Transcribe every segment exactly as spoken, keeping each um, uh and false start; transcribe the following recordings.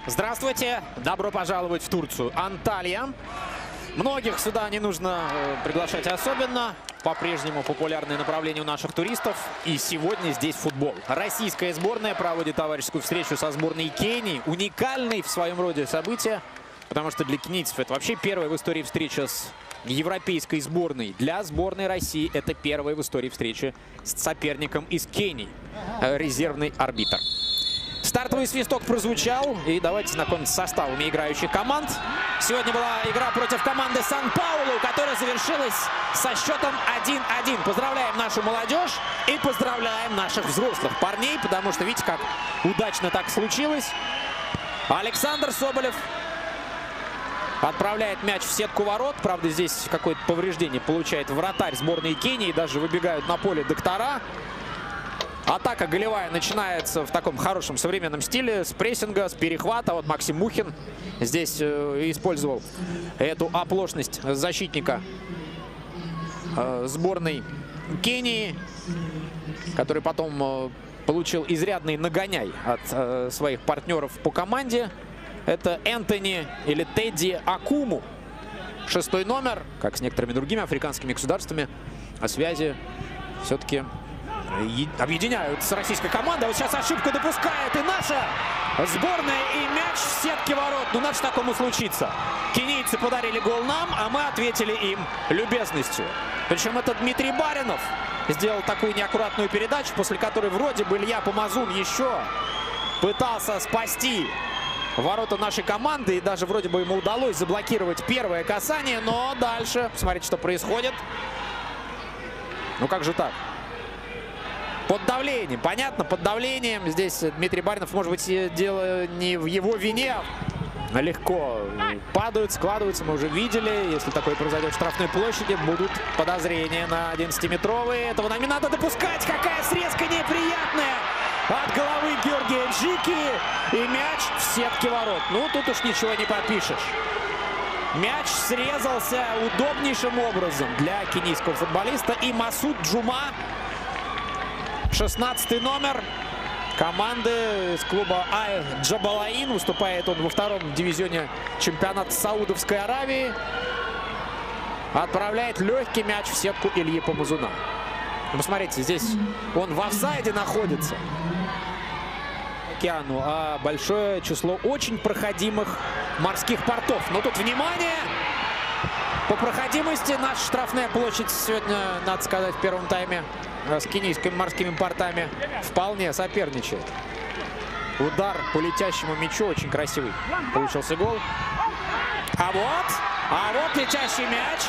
Здравствуйте, добро пожаловать в Турцию. Анталия. Многих сюда не нужно э, приглашать особенно. По-прежнему популярное направление у наших туристов. И сегодня здесь футбол. Российская сборная проводит товарищескую встречу со сборной Кении. Уникальный в своем роде событие. Потому что для кенийцев это вообще первая в истории встреча с европейской сборной. Для сборной России это первая в истории встреча с соперником из Кении. Резервный арбитр. Стартовый свисток прозвучал. И давайте знакомиться с составами играющих команд. Сегодня была игра против команды Сан-Паулу, которая завершилась со счетом один один. Поздравляем нашу молодежь и поздравляем наших взрослых парней, потому что видите, как удачно так случилось. Александр Соболев отправляет мяч в сетку ворот. Правда, здесь какое-то повреждение получает вратарь сборной Кении. Даже выбегают на поле доктора. Атака голевая начинается в таком хорошем современном стиле. С прессинга, с перехвата. Вот Максим Мухин здесь э, использовал эту оплошность защитника э, сборной Кении, который потом э, получил изрядный нагоняй от э, своих партнеров по команде. Это Энтони или Тедди Акуму. Шестой номер, как с некоторыми другими африканскими государствами, о связи все-таки объединяют с российской командой. Вот сейчас ошибку допускает и наша сборная, и мяч в сетке ворот. Ну, надо же такому случиться. Кенийцы подарили гол нам, а мы ответили им любезностью. Причем это Дмитрий Баринов сделал такую неаккуратную передачу, после которой вроде бы Илья Помазун еще пытался спасти ворота нашей команды. И даже вроде бы ему удалось заблокировать первое касание. Но дальше, посмотрите, что происходит. Ну как же так? Под давлением. Понятно, под давлением. Здесь Дмитрий Баринов, может быть, дело не в его вине. Легко падают, складываются. Мы уже видели. Если такое произойдет в штрафной площади, будут подозрения на одиннадцатиметровые. Этого нам не надо допускать. Какая срезка неприятная от головы Георгия Джики. И мяч в сетке ворот. Ну, тут уж ничего не попишешь. Мяч срезался удобнейшим образом для кенийского футболиста. И Масуд Джума, шестнадцатый номер команды из клуба Ай Джабалаин. Выступает он во втором дивизионе чемпионата Саудовской Аравии. Отправляет легкий мяч в сетку Ильи Помазуна. Посмотрите, здесь он в офсайде находится. Океану, а большое число очень проходимых морских портов. Но тут внимание! По проходимости наша штрафная площадь сегодня, надо сказать, в первом тайме с кенийскими морскими портами вполне соперничает. Удар по летящему мячу очень красивый. Получился гол. А вот, а вот летящий мяч.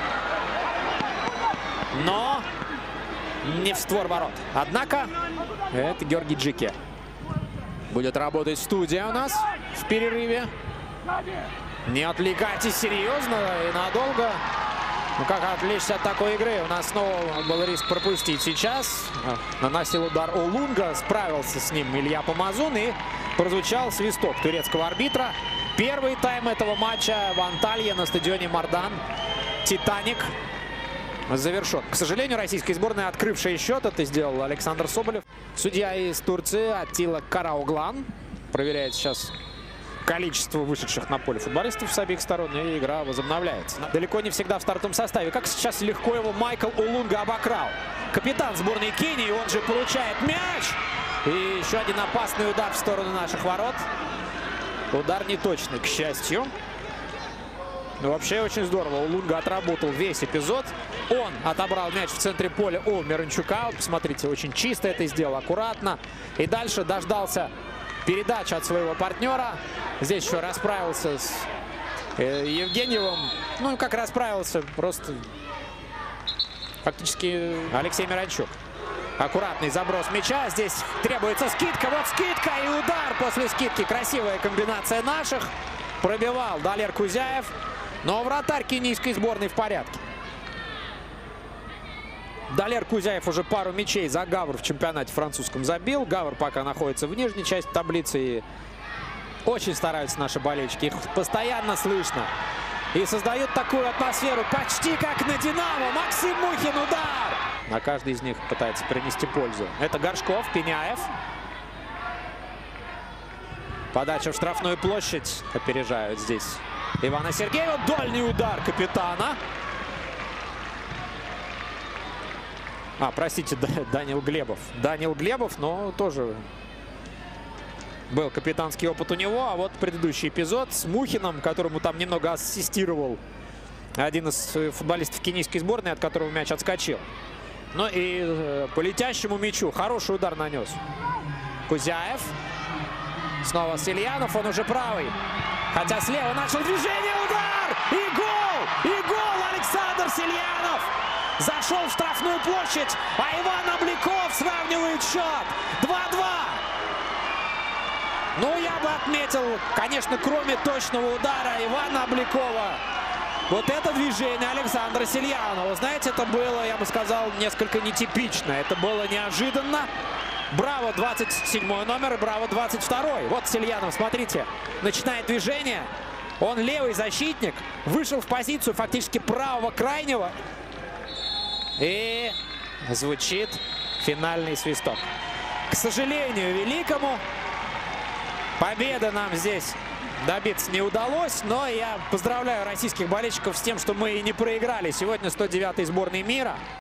Но не в створ ворот. Однако это Георгий Джики. Будет работать студия у нас в перерыве. Не отвлекайтесь серьезно и надолго. Ну как отвлечься от такой игры? У нас снова был риск пропустить. Сейчас наносил удар Олунга. Справился с ним Илья Помазун. И прозвучал свисток турецкого арбитра. Первый тайм этого матча в Анталии на стадионе Мардан Титаник завершен. К сожалению, российская сборная, открывшая счет, это сделал Александр Соболев. Судья из Турции Аттила Карауглан проверяет сейчас количество вышедших на поле футболистов с обеих сторон, и игра возобновляется. Далеко не всегда в стартовом составе. Как сейчас легко его Майкл Олунга обокрал. Капитан сборной Кении, он же получает мяч. И еще один опасный удар в сторону наших ворот. Удар неточный, к счастью. Но вообще очень здорово. Олунга отработал весь эпизод. Он отобрал мяч в центре поля у Миранчука. Вот посмотрите, очень чисто это сделал, аккуратно. И дальше дождался передачи от своего партнера. Здесь еще расправился с э, Евгеньевым. Ну, как расправился, просто фактически Алексей Миранчук. Аккуратный заброс мяча. Здесь требуется скидка. Вот скидка и удар после скидки. Красивая комбинация наших. Пробивал Далер Кузяев. Но вратарь кенийской сборной в порядке. Далер Кузяев уже пару мячей за Гавр в чемпионате французском забил. Гавр пока находится в нижней части таблицы. И очень стараются наши болельщики. Их постоянно слышно. И создают такую атмосферу почти как на Динамо. Максим Мухин, удар! На каждый из них пытается принести пользу. Это Горшков, Пеняев. Подача в штрафную площадь. Опережают здесь Ивана Сергеева. Дальний удар капитана. А, простите, Данил Глебов. Данил Глебов, но тоже был капитанский опыт у него. А вот предыдущий эпизод с Мухиным, которому там немного ассистировал один из футболистов кенийской сборной, от которого мяч отскочил. Ну и э, по летящему мячу хороший удар нанес Кузяев. Снова Сельянов, он уже правый. Хотя слева начал движение, удар! И гол! И гол! Александр Сельянов зашел в штрафную площадь, а Иван Обликов сравнивает счет. два-два. Ну, я бы отметил, конечно, кроме точного удара Ивана Обликова, вот это движение Александра Сельянова. Знаете, это было, я бы сказал, несколько нетипично. Это было неожиданно. Браво, двадцать седьмой номер, и браво, двадцать второй. Вот Сельянов, смотрите, начинает движение. Он левый защитник, вышел в позицию фактически правого крайнего. И звучит финальный свисток. К сожалению, великому, победы нам здесь добиться не удалось. Но я поздравляю российских болельщиков с тем, что мы и не проиграли сегодня сто девятой сборной мира.